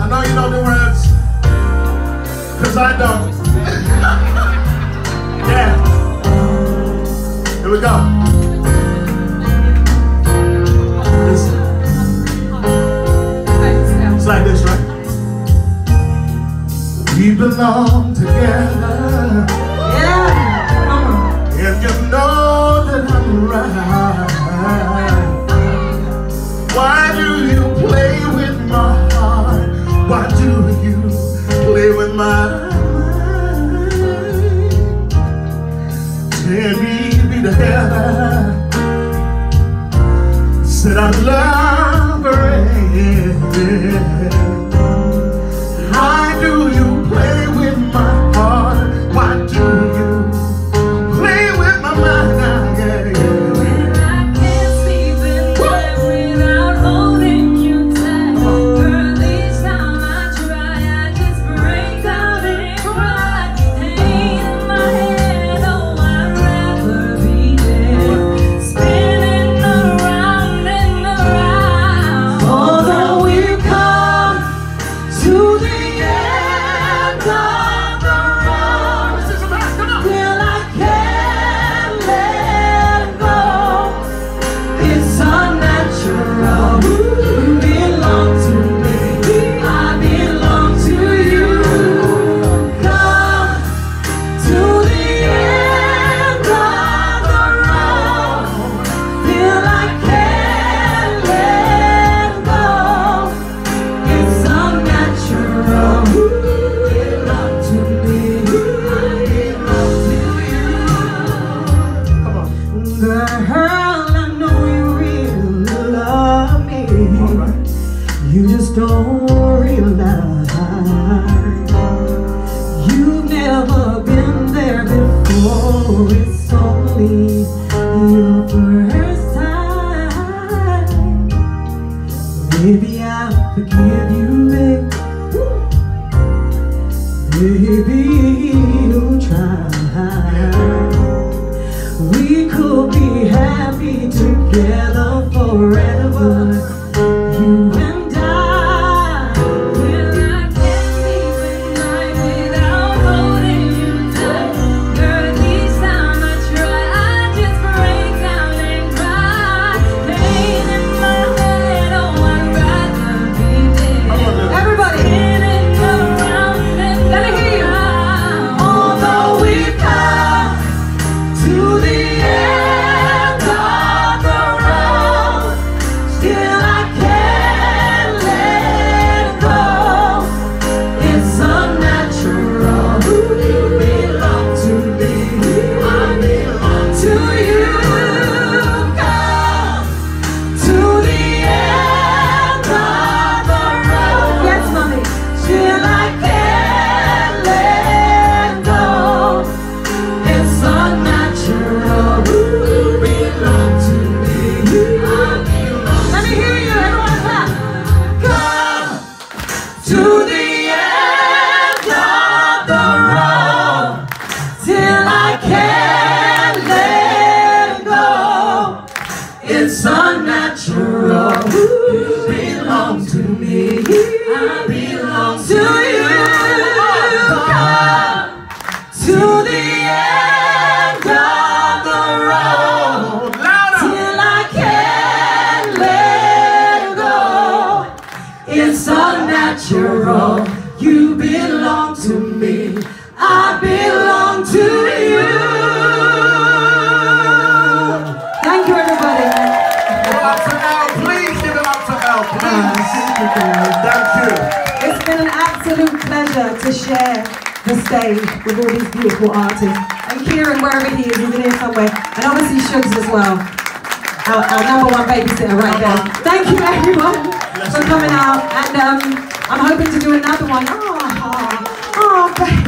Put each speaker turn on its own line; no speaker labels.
know you know the words, cause I don't. Yeah. Here we go. Listen. It's like this, right? We belong together. Yeah. If you know that I'm right, why do you play with my heart? Why do you play with my mind? Tear me to heaven. Said I love her. Why do you play with my heart? Why do you play with my mind? Yeah, yeah.
When I can't sleep at night without holding you tight, girl, each time I try, I just break down and cry. Pain in my head, oh, I'd rather be dead, spinning around and around. Although we've come to the end of the road, still I can't let go. It's unnatural. You belong to me, I belong to you. Come to the end of the road, still I can't let go. It's unnatural. You belong to me, I belong to you.
Come on.
Girl, I know you really love me.
All right.
You just don't realize you've never been there before. It's only your first time. Maybe I'll forgive you, baby. You'll try. We could be happy together forever, you and I.
When I can't sleep at night without holding you tight, girl, each time I try, I just break down and cry. Pain in my head, oh, I'd rather be dead.
Everybody,
Spinning around and
let me hear you.
around.
Although we've come to the end of the road, still I can't let go. It's unnatural. You belong to me, I belong to you. Come to the end of the road. Yes, mommy. Still I can't let go. It's unnatural. You belong to me, I belong. Let me hear you, everyone. Come to the end of the road, till I can't let go. It's unnatural. You belong to me, I belong to you. Come to the end of the road, till I can't let go. It's unnatural. You belong to me, I belong to you. Thank you, everybody.
Give it up to Elle, please. Give it up to Elle, please. Thank you.
It's been an absolute pleasure to share the stage with all these beautiful artists. And Kieran, wherever he is, he's in here somewhere. And obviously Shugs as well. Our #1 babysitter right there. Thank you, everyone, for coming out. And I'm hoping to do another one. Oh, baby.